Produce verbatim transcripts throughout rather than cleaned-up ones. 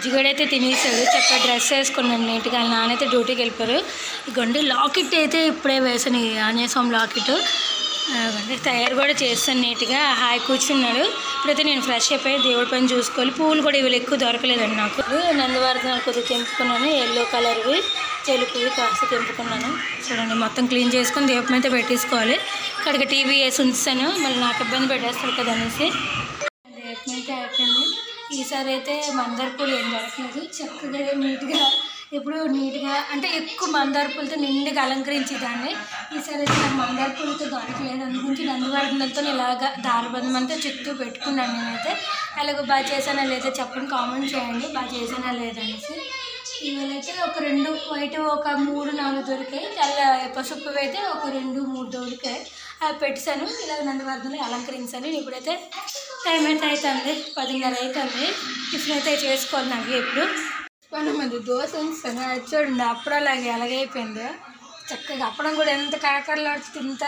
బుజ్జిగడైతే తినేసాడు. చక్కగా డ్రెస్ వేసుకున్నాను నీట్గా. నానైతే డ్యూటీకి వెళ్ళిపోయారు. ఇగోండి లాకెట్ అయితే ఇప్పుడే వేసాను, ఆంజనేయ స్వామి లాకెట్. తయారు కూడా చేస్తాను నీట్గా. హాయ్ కూర్చున్నాడు. ఇప్పుడైతే నేను ఫ్రెష్ అయిపోయి దేవుడి పైన చూసుకోవాలి. పూలు కూడా ఇవి ఎక్కువ దొరకలేదండి నాకు. నందివర్ధనాలు కొద్దిగా తెంపుకున్నాను, ఎల్లో కలర్వి చెలుపువి కాస్త తెంపుకున్నాను. చూడండి మొత్తం క్లీన్ చేసుకొని దీపం అయితే పెట్టేసుకోవాలి. ఇక్కడికి టీవీ వేసి ఉంచాను, మళ్ళీ నాకు ఇబ్బంది పెట్టేస్తారు కదా అనేసి. దీపం అయితే అయిపోయింది. ఈసారి అయితే మందార పూలు ఏం దొరకలేదు. చక్కగా నీట్గా ఎప్పుడు నీట్గా అంటే ఎక్కువ మందార పూలతో నిండుగా అలంకరించేదాన్ని. ఈసారి అయితే నాకు మందార పూలతో దొరకలేదు. అందుగురించి నందివర్ధనలతో ఇలాగా దారబంధం అంతా చుట్టూ పెట్టుకున్నాను. నేనైతే అలాగో బాగా చేశానా లేదా చెప్పండి, కామెంట్ చేయండి బాగా చేశానా లేదనేసి. ఇవాళైతే ఒక రెండు వైట్ ఒక మూడు నాలుగు దొరికాయి, తెల్ల పసుపు అయితే ఒక రెండు మూడు దొరికాయి. అవి పెట్టాను. ఇలా నందివర్ధనలు అలంకరించాను. ఇప్పుడైతే టైం అయితే అవుతుంది, పదిన్నర అవుతుంది. టిఫిన్ అయితే చేసుకోవాలి. నాకు ఎప్పుడు పని మంది దోశ ఉంచాను. అది చూడండి అప్పుడలాగే ఎలాగైపోయిందో. చక్కగా అప్పడం కూడా ఎంత కాకరలాడుతూ ఇంత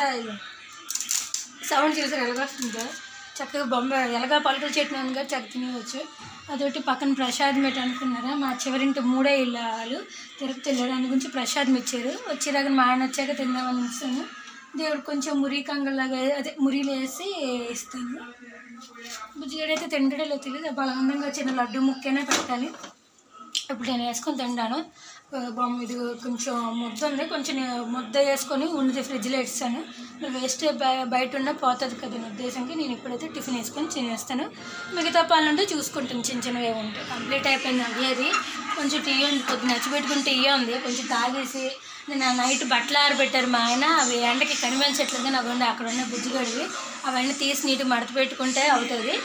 సౌండ్ చేసి ఎలాగొస్తుందో. చక్కగా బొమ్మ ఎలాగా పలుకుల చట్నీ ఉంది కదా, చక్క తినవచ్చు. అదొకటి పక్కన ప్రసాదం పెట్టి అనుకున్నారా, మా చివరింటి మూడే ఇళ్ళు తిరుపతి వెళ్ళాడు. దాని గురించి ప్రసాదం ఇచ్చారు. వచ్చేదాకా మా ఆయన వచ్చాక తిందామని ఇస్తాను. దేవుడు కొంచెం మురి కంగల్లాగా అదే మురిలు వేసి ఇస్తాను. బుజ్జిగడైతే తింటాడో లేదో తెలియదు. బలవంతంగా చిన్న లడ్డు ముక్కైనా పెట్టాలి. ఇప్పుడు నేను వేసుకొని తింటాను. బొమ్మ ఇది కొంచెం ముద్ద ఉంది, కొంచెం ముద్ద వేసుకొని ఉన్నది ఫ్రిడ్జ్లో వేస్తాను. వేస్ట్ బయట ఉన్న పోతుంది కదా ఉద్దేశంకి నేను ఇప్పుడైతే టిఫిన్ వేసుకొని తినేస్తాను. మిగతా పనులు ఉంటే చూసుకుంటాను, చిన్న చిన్నవి ఏముంటాయి. కంప్లీట్ అయిపోయింది అయ్యేది. కొంచెం టీ ఉంది, కొద్దిగా నచ్చిపెట్టుకుని టీ ఉంది, కొంచెం తాగేసి నేను నైట్ బట్టలు ఆరబెట్టారు మా ఆయన. అవి ఎండకి కనిపించట్లేదు నాకు ఉండి అక్కడ ఉన్న బుజ్జిగడివి. అవన్నీ తీసి నీటి మడత పెట్టుకుంటే అవుతుంది.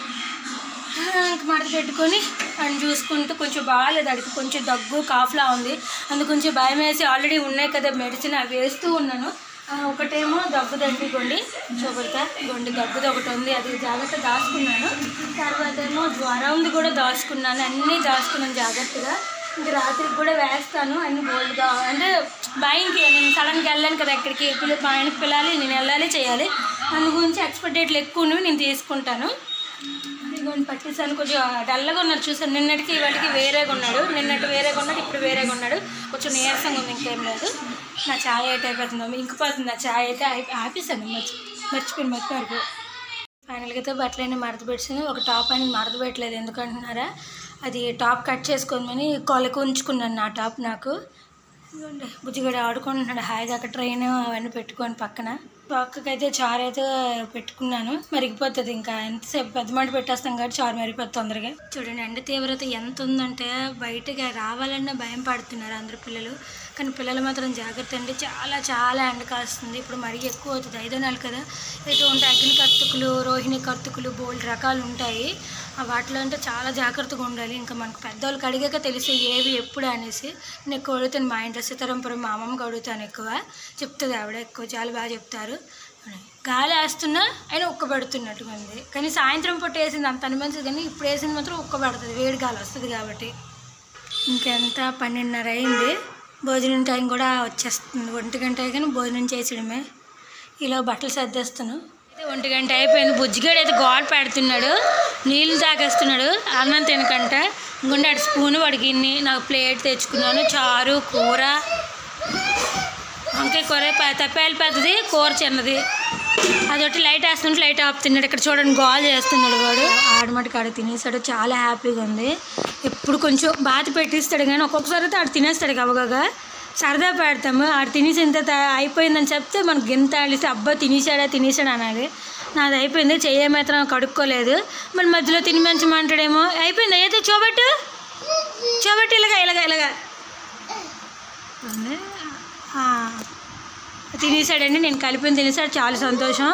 మడత పెట్టుకొని అని చూసుకుంటూ కొంచెం బాగాలేదు, అడిగి కొంచెం దగ్గు కాఫ్లా ఉంది. అందుకు కొంచెం భయం వేసి ఆల్రెడీ ఉన్నాయి కదా మెడిసిన్, అవి వేస్తూ ఉన్నాను. ఒకటేమో దగ్గు దగ్గుకోండి చూపెడతా గొండి దగ్గుది ఒకటి ఉంది, అది జాగ్రత్త దాచుకున్నాను. తర్వాత ఏమో జ్వరంది కూడా దాచుకున్నాను, అన్నీ దాచుకున్నాను జాగ్రత్తగా. ఇంక రాత్రికి కూడా వేస్తాను అన్ని బోల్డ్గా. అంటే భయంకి నేను సడన్గా వెళ్ళాను కదా ఎక్కడికి, పిల్ల మా ఆయనకి పిల్లాలి, నేను వెళ్ళాలి చేయాలి. అందు గురించి ఎక్స్పెక్ట్ డేట్లు ఎక్కువ నేను తీసుకుంటాను. ఇదిగోండి పట్టేసాను. కొంచెం డల్లగా ఉన్నాడు చూసాను. నిన్నటికి ఇవాటికి వేరేగా ఉన్నాడు. నిన్నటి వేరేగా ఉన్నాడు, ఇప్పుడు వేరేగా ఉన్నాడు. కొంచెం నీరసంగా ఉంది, ఇంకేం లేదు. నా ఛాయ్ అయితే అయిపోతుందో ఇంకిపోతుంది. నా ఛాయ్ అయితే ఆపేసాను, మర్చి మర్చిపోయింది మర్చిపోయారు. ఫైనల్గా అయితే బట్టలన్నీ మడత పెట్టాను. ఒక టాప్ అనేది మడత పెట్టలేదు, ఎందుకంటున్నారా, అది టాప్ కట్ చేసుకోమని కొలకు ఉంచుకున్నాను నా టాప్ నాకు. ఇదిగోండి బుజ్జిగడ ఆడుకుంటున్నాడు హాయిగా అక్కడ ట్రైన్ అవన్నీ పెట్టుకొని పక్కన. పక్కకైతే చారు అయితే పెట్టుకున్నాను, మరిగిపోతుంది. ఇంకా ఎంతసేపు పెద్ద మాట పెట్టేస్తాం కాబట్టి చారు మరిగిపోతుంది తొందరగా. చూడండి ఎండ తీవ్రత ఎంత ఉందంటే బయటకి రావాలన్నా భయం పడుతున్నారు అందరు పిల్లలు. కానీ పిల్లలు మాత్రం జాగ్రత్త అండి, చాలా చాలా ఎండ కాస్తుంది. ఇప్పుడు మరీ ఎక్కువ అవుతుంది, ఐదో నెలలు కదా. అయితే ఉంటాయి అగ్ని కత్తుకులు, రోహిణి కత్తుకులు, బోల్డ్ రకాలు ఉంటాయి. వాటిలో అంటే చాలా జాగ్రత్తగా ఉండాలి. ఇంకా మనకు పెద్దవాళ్ళకి అడిగాక తెలిసి ఏవి ఎప్పుడు అనేసి నేను ఎక్కువ అడుగుతాను. మా ఇంట్లో సీతారాంపురం మా అమ్మమ్మకి అడుగుతాను ఎక్కువ, చెప్తుంది ఆవిడ ఎక్కువ, చాలా బాగా చెప్తారు. గాలి వేస్తున్నా అయినా ఉక్క పెడుతున్నట్టుగా ఉంది. కానీ సాయంత్రం పూట వేసింది అంత అనిపించదు, కానీ ఇప్పుడు వేసింది మాత్రం ఉక్క పెడుతుంది, వేడి గాలి వస్తుంది కాబట్టి. ఇంకెంత పన్నెండున్నర అయింది, భోజనం టైం కూడా వచ్చేస్తుంది. ఒంటి గంట కానీ భోజనం చేసేయడమే. ఇలా బట్టలు సర్దేస్తాను. ఒంటి గంట అయిపోయింది. బుజ్జిగాడు అయితే గోడ పెడుతున్నాడు, నీళ్ళు తాగేస్తున్నాడు అన్నం తినకంట. ఇంకొంటే అటు స్పూన్ వాడికి ఇన్ని, నాకు ప్లేట్ తెచ్చుకున్నాను. చారు, కూర, వంకాయ కూర, తప్పేలు పెద్దది, కూర చిన్నది. అదొకటి లైట్ వేస్తుంటే లైట్ ఆపుతున్నాడు. ఇక్కడ చూడండి గోల్ చేస్తున్నాడు వాడు. ఆడమటికి ఆడ తినేసాడు, చాలా హ్యాపీగా ఉంది. ఎప్పుడు కొంచెం బాధ పెట్టిస్తాడు కానీ ఒక్కొక్కసారి అయితే ఆడు తినేస్తాడు గబగగా. సరదా పెడతాము, ఆడు తినేసిన తర్వాత అయిపోయిందని చెప్తే మనకు గింత ఆడిస్తే అబ్బా తినేసాడా తినేసాడు అనాలి. నాది అయిపోయింది, చెయ్యి మాత్రం కడుక్కోలేదు. మళ్ళీ మధ్యలో తిని మంచమంటాడేమో. అయిపోయింది అయితే చూపెట్టు చూపెట్టు ఇలాగా ఇలాగా ఇలాగా తినేసాడండి. నేను కలిపిన తినేసాడు, చాలా సంతోషం.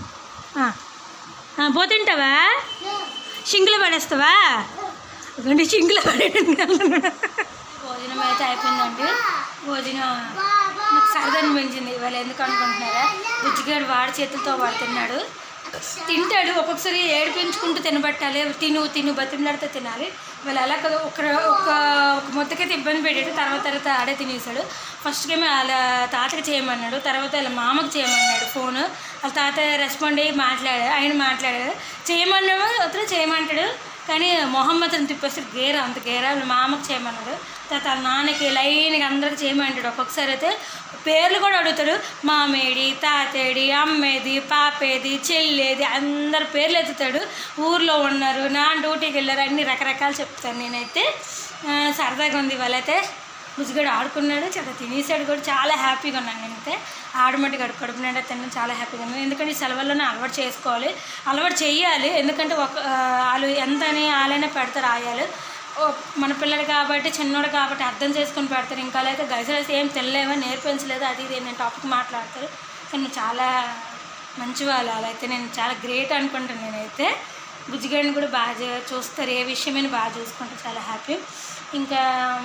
పోతుంటావా, సింకులో పడేస్తావా? ఎందుకంటే సింకులో పడేది. భోజనం అయితే అయిపోయిందండి. భోజనం నాకు సరదా అనిపించింది ఇవాళ. ఎందుకు అనుకుంటున్నారా, బుజ్జిగాడు వాడి చేతులతో వాడుతున్నాడు. తింటాడు, ఒక్కొక్కసారి ఏడిపించుకుంటూ తినబట్టాలి. తిను తిను బతిమలాడితే తినాలి. వాళ్ళు అలా కదా ఒక ఒక ఒక మొత్తకైతే ఇబ్బంది పెట్టాడు. తర్వాత తర్వాత ఆడే తినేసాడు. ఫస్ట్ గేమ్ వాళ్ళ తాతకి చేయమన్నాడు, తర్వాత వాళ్ళ మామకి చేయమన్నాడు ఫోను. వాళ్ళ తాత రెస్పాండ్ అయ్యి మాట్లాడాడు, ఆయన మాట్లాడాడు. చేయమన్నాడు అతను చేయమంటాడు, కానీ మొహమ్మద్ని తిప్పేస్తే గేర అంత గేర మా అమ్మకి చేయమన్నాడు. తర్వాత నాన్నకి లైన్గా అందరికి చేయమంటాడు. ఒక్కొక్కసారి అయితే పేర్లు కూడా అడుగుతాడు. మామేడి, తాతేడి, అమ్మేది, పాపేది, చెల్లేది అందరు పేర్లు ఎత్తుతాడు. ఊర్లో ఉన్నారు, నా డ్యూటీకి వెళ్ళారు, అన్ని రకరకాలు చెప్తాను. నేనైతే సరదాగా ఉంది. వాళ్ళైతే బుజ్జిగాడు ఆడుకున్నాడు, చాలా తినేసాడు కూడా. చాలా హ్యాపీగా ఉన్నాను నేనైతే. ఆడమట్టి గడుపు కడుపు నిండా తినడం చాలా హ్యాపీగా ఉన్నాను. ఎందుకంటే ఈ సెలవుల్లోనే అలవాటు చేసుకోవాలి, అలవాటు చేయాలి. ఎందుకంటే ఒక వాళ్ళు ఎంతని వాళ్ళైనా పెడతారు ఆయాలు. మన పిల్లడు కాబట్టి, చిన్నోడు కాబట్టి అర్థం చేసుకొని పెడతారు. ఇంకా అయితే గజలు ఏం తెల్లేమో నేర్పించలేదు, అది ఇది నేను టాపిక్ మాట్లాడతారు. కానీ చాలా మంచి వాళ్ళు. అలా అయితే నేను చాలా గ్రేట్ అనుకుంటాను. నేనైతే బుజ్జిగాడిని కూడా బాగా చూస్తారు, ఏ విషయమైనా బాగా చూసుకుంటారు. చాలా హ్యాపీ. ఇంకా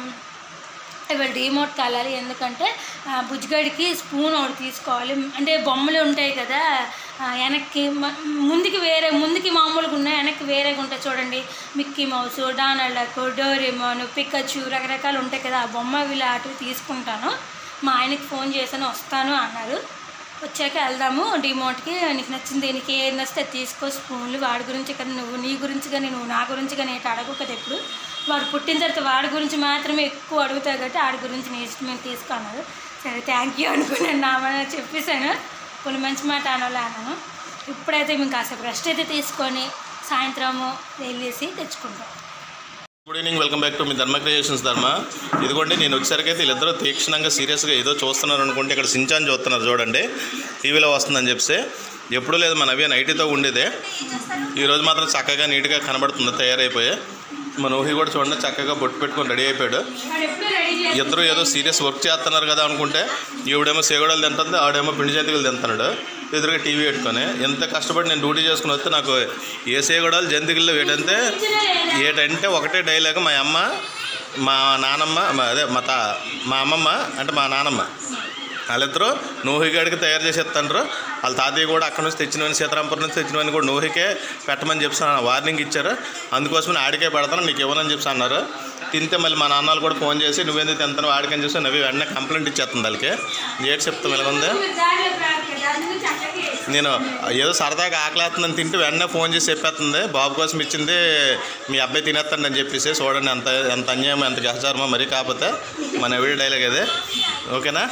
ఇవాళ డీమోట్కి వెళ్ళాలి. ఎందుకంటే బుజ్జిగాడికి స్పూన్ ఒకటి తీసుకోవాలి. అంటే బొమ్మలు ఉంటాయి కదా వెనక్కి, ముందుకి వేరే, ముందుకి మామూలుగా ఉన్నాయి, వెనక్కి వేరేగా ఉంటాయి చూడండి. Mickey Mouse, Donald Duck, Doraemon, Pikachu రకరకాలు ఉంటాయి కదా. ఆ బొమ్మ వీళ్ళు అటు తీసుకుంటాను. మా ఆయనకి ఫోన్ చేశాను, వస్తాను అన్నారు. వచ్చాక వెళ్దాము డీమోట్కి. నీకు నచ్చింది, నీకు ఏది నచ్చితే తీసుకో. స్పూన్లు వాడి గురించి కదా, నువ్వు నీ గురించి కానీ నువ్వు నా గురించి కానీ ఏంటి అడగు కదా. ఎప్పుడు వాడు పుట్టిన తర్వాత వాడి గురించి మాత్రమే ఎక్కువ అడుగుతావు కాబట్టి వాడి గురించి నీ ఇష్టం మేము తీసుకున్నారు. సరే థ్యాంక్ యూ అనుకున్నాను. నా మన చెప్పేశాను, కొన్ని మంచి మాట అనలే అన్నాను. ఇప్పుడైతే మేము కాసేపు రెస్ట్ అయితే తీసుకొని సాయంత్రము వెళ్ళేసి తెచ్చుకుంటాం. Good evening, welcome back to మీ ధర్మ క్రియేషన్స్ ధర్మ. ఇదిగోండి నేను వచ్చేసరికి అయితే వీళ్ళిద్దరూ తీక్షణంగా సీరియస్గా ఏదో చూస్తున్నారు అనుకుంటే ఇక్కడ సించాన్ చూస్తున్నారు చూడండి. టీవీలో వస్తుందని చెప్పి ఎప్పుడూ లేదు మన అవి నైటీతో ఉండేదే. ఈరోజు మాత్రం చక్కగా నీట్గా కనబడుతుంది, తయారైపోయి. మన ఊహి కూడా చూడండి చక్కగా బొట్టు పెట్టుకొని రెడీ అయిపోయాడు. ఇద్దరు ఏదో సీరియస్ వర్క్ చేస్తున్నారు కదా అనుకుంటే ఈవిడేమో సేగడాలు తింటుంది, ఆవిడేమో పిండి జంతికలు తింటున్నాడు. ఎదురుగా టీవీ పెట్టుకొని. ఎంత కష్టపడి నేను డ్యూటీ చేసుకుని వస్తే నాకు ఏ సేగడాలు జంతికల్లో ఏటంటే ఏటంటే ఒకటే డైలాగ్. మా అమ్మ, మా నానమ్మ, అదే మా తా మా అమ్మమ్మ అంటే మా నానమ్మ వాళ్ళిద్దరూ నూహిగాడికి తయారు చేసి ఇస్తాండ్రు. వాళ్ళ తాతయ్య కూడా అక్కడ నుంచి తెచ్చినవని, సీతారాంపురం నుంచి తెచ్చినవని కూడా నూహికే పెట్టమని చెప్పి వార్నింగ్ ఇచ్చారు. అందుకోసమే ఆడికే పెడతాను, నీకు ఇవ్వనని చెప్పి అన్నారు. తింటే మళ్ళీ మా నాన్నలు కూడా ఫోన్ చేసి నువ్వేందుకు తింటాను ఆడికని చూసి నవ్వి వెంటనే కంప్లైంట్ ఇచ్చేస్తుంది. వాళ్ళకి ఏడు చెప్తాం ఇలాగుంది. నేను ఏదో సరదాగా ఆకలేస్తుందని తింటే వెంటనే ఫోన్ చేసి చెప్పేస్తుంది, బాబు కోసం ఇచ్చింది మీ అబ్బాయి తినేస్తాడు అని చెప్పేసి. చూడండి ఎంత ఎంత అన్యాయం, ఎంత గహచారమో. మరి కాకపోతే మన ఎవరి డైలాగ్ అదే. ఓకేనా?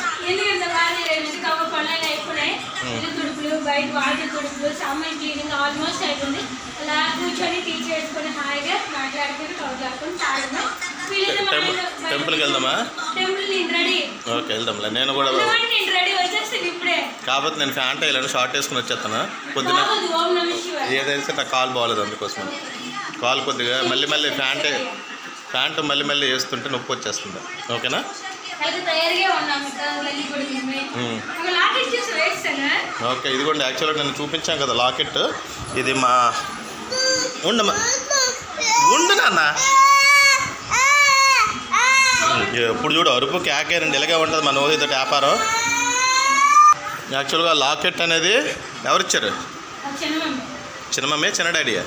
టెంపుల్కి వెళ్దామా? ఓకే వెళ్దాంలే. నేను కూడా కాకపోతే నేను ఫ్యాంట్ వేయలేను, షార్ట్ వేసుకుని వచ్చేస్తాను. పొద్దున ఏదైతే నాకు కాల్ బాగోలేదు, అందుకోసం కాల్ కొద్దిగా మళ్ళీ మళ్ళీ ఫ్యాంట్ ఫ్యాంట్ మళ్ళీ మళ్ళీ వేస్తుంటే నొప్పి వచ్చేస్తుంది. ఓకేనా? ఓకే ఇదిగోండి, యాక్చువల్గా నేను చూపించాను కదా లాకెట్. ఇది మా ఉండమ్మా ఉండు నాన్న. ఎప్పుడు చూడు అరుపు కేకేనండి, ఇలాగే ఉంటుంది మన ఊహితో వ్యాపారం. యాక్చువల్గా లాకెట్ అనేది ఎవరిచ్చారు? చిన్నమమ్మే, చిన్న డాడీయా?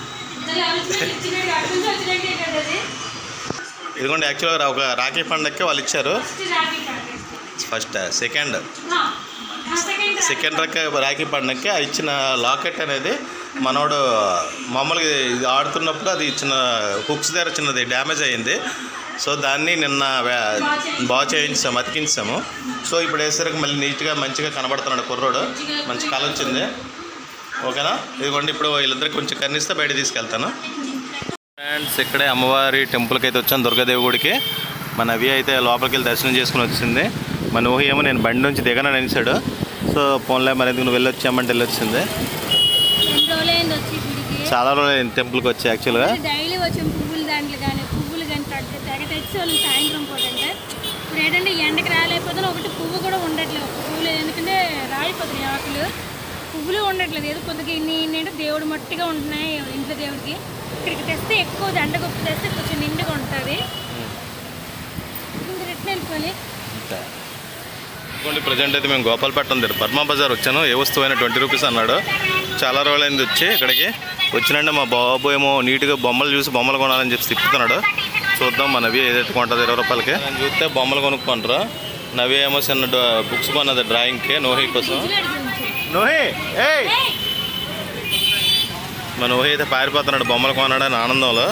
ఇదిగోండి యాక్చువల్గా ఒక రాఖీ పండగకి వాళ్ళు ఇచ్చారు. ఫస్ట్ సెకండ్ సెకండ్ రక రాఖీ పండగకి ఇచ్చిన లాకెట్ అనేది మనోడు మామూలుగా ఇది ఆడుతున్నప్పుడు అది ఇచ్చిన హుక్స్ దగ్గర చిన్నది డ్యామేజ్ అయ్యింది. సో దాన్ని నిన్న బాగా చేయించాము, అతికించాము. సో ఇప్పుడు వేసరికి మళ్ళీ నీట్గా మంచిగా కనబడుతున్నాడు కుర్రోడు, మంచి కలర్ వచ్చింది. ఓకేనా? ఇదిగోండి ఇప్పుడు వీళ్ళిద్దరికి కొంచెం కర్నిస్తే బయట తీసుకెళ్తాను. ఫ్రెండ్స్ ఇక్కడే అమ్మవారి టెంపుల్కి అయితే వచ్చాను, దుర్గాదేవి గుడికి. మన అవి అయితే లోపలికి వెళ్ళి దర్శనం చేసుకుని వచ్చింది. మన ఊహి ఏమో నేను బండి నుంచి దిగనని అనేసాడు. సో ఫోన్లో మరి ఎందుకు నువ్వు వెళ్ళొచ్చామంటే వెళ్ళొచ్చింది. చాలా రోజులు టెంపుల్కి వచ్చి యాక్చువల్గా డైలీ వచ్చాము. పువ్వులు దాంట్లో కానీ పువ్వులు కానీ తెగ తెచ్చి వాళ్ళు సాయంత్రం పూట అంటే ఇప్పుడు ఏంటంటే ఎండకి రాలేకపోతే ఒకటి పువ్వు కూడా ఉండట్లేదు. పువ్వులు ఎందుకంటే రాలిపోతున్నాయి ఆకులు, పువ్వులు ఉండట్లేదు. ఏదో కొద్దిగా ఇన్ని ఇన్ని దేవుడు మట్టిగా ఉంటున్నాయి ఇంట్లో దేవుడికి. ఇక్కడికి తెస్తే ఎక్కువ దండగొప్పు తెస్తే కొంచెం నిండుగా ఉంటుంది. ఇంకా రిటర్న్ వెళ్ళిపోయి ఇంకోండి ప్రజెంట్ అయితే మేము గోపాలపట్నం దగ్గర బర్మా బజార్ వచ్చాను. ఏ వస్తువు అయినా ట్వంటీ రూపీస్ అన్నాడు. చాలా రోజులైంది వచ్చి ఇక్కడికి. వచ్చినంటే మా బాబు ఏమో నీట్గా బొమ్మలు చూసి బొమ్మలు కొనాలని చెప్పి తిప్పుతున్నాడు. చూద్దాం మా నవి ఏదైతే కొంటుంది ఇరవై రూపాయలకి. నేను చూస్తే బొమ్మలు కొనుక్కుంటారు. నవి ఏమో చిన్న బుక్స్ కొన్నది డ్రాయింగ్కి నోహి కోసం. నోహి ఏ మన ఊహ అయితే పారిపోతున్నాడు బొమ్మలు కొనడానికి ఆనందంలో.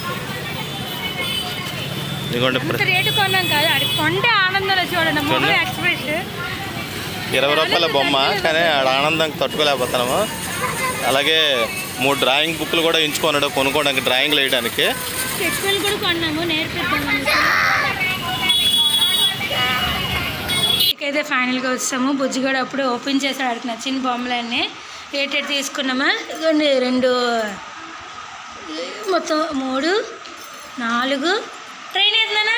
ఇదిగోండి రేటు కొన్నాం కాదు, అది కొంటే ఆనందంలో చూడండి ఎక్స్ప్రెషన్. ఇరవై రూపాయల బొమ్మ కానీ ఆడ ఆనందం తట్టుకోలేకపోతున్నాము. అలాగే మూడు డ్రాయింగ్ బుక్లు కూడా ఎంచుకున్నాడు కొనుక్కోవడానికి, డ్రాయింగ్లు వేయడానికి. స్కెచ్లు కూడా కొన్నాము నేర్పిద్దామని. ఇకైతే ఫైనల్గా వచ్చాము. బుజ్జిగాడు అప్పుడు ఓపెన్ చేసాడు, ఆడికి నచ్చిన బొమ్మలన్నీ ఏటేటి తీసుకున్నామా. ఇదిగోండి రెండు, మొత్తం మూడు, నాలుగు. ట్రైన్ వేద్దానా?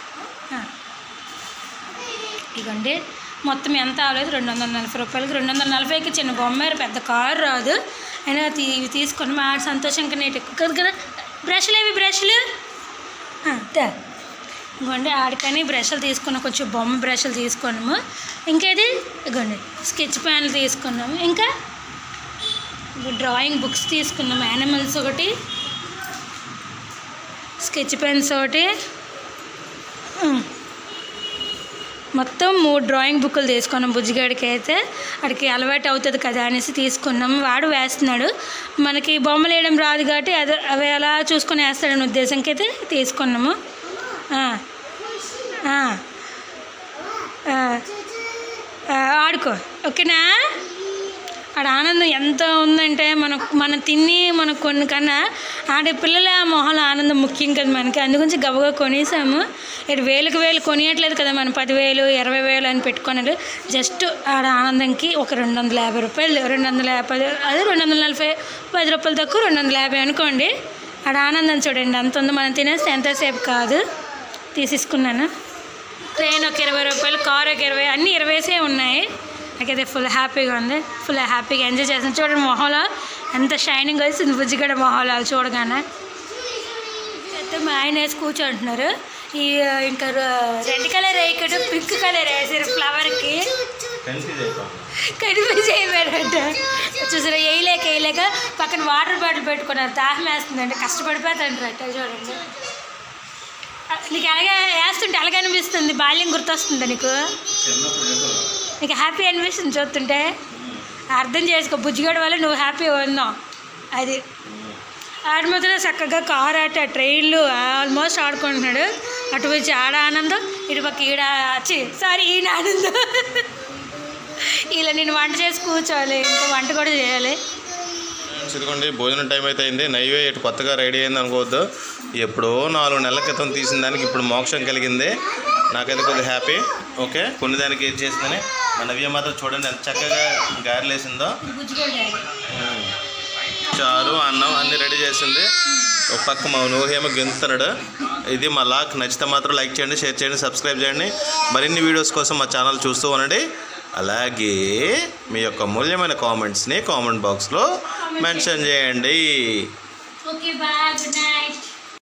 ఇదిగోండి మొత్తం ఎంత అవ్వలేదు, రెండు వందల నలభై రూపాయలకి. రెండు వందల నలభైకి చిన్న బొమ్మ, పెద్ద కారు రాదు. అయినా తీ తీసుకొని మా సంతోషంగా నీట్ కదా కదా. బ్రష్లు ఏవి బ్రష్లు ఇదిగోండి ఆడికని బ్రష్లు తీసుకున్నాం, కొంచెం బొమ్మ బ్రష్లు తీసుకున్నాము. ఇంకేది ఇదిగోండి స్కెచ్ పెన్లు తీసుకున్నాము. ఇంకా డ్రాయింగ్ బుక్స్ తీసుకున్నాము, యానిమల్స్ ఒకటి, స్కెచ్ పెన్స్ ఒకటి, మొత్తం మూడు డ్రాయింగ్ బుక్లు తీసుకున్నాం. బుజ్జిగాడికి అయితే వాడికి అలవాటు అవుతుంది కదా అనేసి తీసుకున్నాము. వాడు వేస్తున్నాడు, మనకి బొమ్మలు వేయడం రాదు కాబట్టి అది అవి అలా చూసుకొని వేస్తాడని ఉద్దేశంకి అయితే తీసుకున్నాము. ఆడుకో ఓకేనా. ఆడ ఆనందం ఎంత ఉందంటే మనం మనం తిని మనకు కొన్ని కన్నా ఆడే పిల్లల మొహాల ఆనందం ముఖ్యం కదా మనకి. అందుగురించి గబగబా కొనేసాము. ఇటు వేలకు వేలు కొనియట్లేదు కదా మనం, పదివేలు ఇరవై వేలు అని పెట్టుకున్నాడు. జస్ట్ ఆడ ఆనందంకి ఒక రెండు వందల యాభై రూపాయలు, రెండు వందల యాభై అదే రెండు వందల నలభై పది రూపాయలు తక్కువ రెండు వందల యాభై అనుకోండి. ఆడ ఆనందం చూడండి అంత ఉంది. మనం తినేస్తే ఎంతసేపు కాదు. తీసేసుకున్నాను. ట్రైన్ ఒక ఇరవై రూపాయలు, కార్ ఒక ఇరవై, అన్నీ ఇరవైసే ఉన్నాయి. నాకైతే ఫుల్ హ్యాపీగా ఉంది, ఫుల్ హ్యాపీగా ఎంజాయ్ చేస్తాను. చూడండి మొహంలో ఎంత షైనింగ్ వస్తుంది బుజ్జిగడ మొహంలో చూడగానే. అయితే మా ఆయన వేసి కూర్చుంటున్నారు. ఈ ఇంకా రెడ్ కలర్ వేయకడు పింక్ కలర్ వేసారు ఫ్లవర్కి, కనిపించి అయిపోయారంట. చూసారా వేయలేక వేయలేక పక్కన వాటర్ బాటిల్ పెట్టుకున్నారు. దాహం వేస్తుందంటే కష్టపడిపోతాంటారట. చూడండి నీకు అలాగే వేస్తుంటే అలాగే అనిపిస్తుంది, బాల్యం గుర్తొస్తుంది నీకు, నీకు హ్యాపీ అనిపిస్తుంది చూస్తుంటే. అర్థం చేసుకో బుజ్జిగడ వల్ల నువ్వు హ్యాపీ ఉన్నావు. అది ఆడి మాత్రం చక్కగా కార్ ఆట ట్రైన్లు ఆల్మోస్ట్ ఆడుకుంటున్నాడు. అటు వచ్చి ఆడ ఆనందం, ఇటు పక్క ఈడ వచ్చి సారీ ఈయన ఆనందం. ఇలా నేను వంట చేసి కూర్చోవాలి, ఇంకా వంట కూడా చేయాలి. ఇదిగోండి భోజనం టైం అయితే అయింది. నైవే ఇటు కొత్తగా రెడీ అయింది అనుకోవద్దు. ఎప్పుడో నాలుగు నెలల క్రితం తీసిన దానికి ఇప్పుడు మోక్షం కలిగింది. నాకైతే కొద్దిగా హ్యాపీ. ఓకే కొన్ని దానికి ఏది చేసిందని మన నవ్య మాత్రం చూడండి ఎంత చక్కగా గారెలు వేసిందో. చారు అన్నం అన్నీ రెడీ చేసింది. ఒక పక్క మా నూహేమో గెంతుతున్నాడు. ఇది మా లాక్ నచ్చితే మాత్రం లైక్ చేయండి, షేర్ చేయండి, సబ్స్క్రైబ్ చేయండి. మరిన్ని వీడియోస్ కోసం మా ఛానల్ చూస్తూ ఉండండి. అలాగే మీ యొక్క మూల్యమైన కామెంట్స్ని కామెంట్ బాక్స్లో మెన్షన్ చేయండి. Okay bye, good night.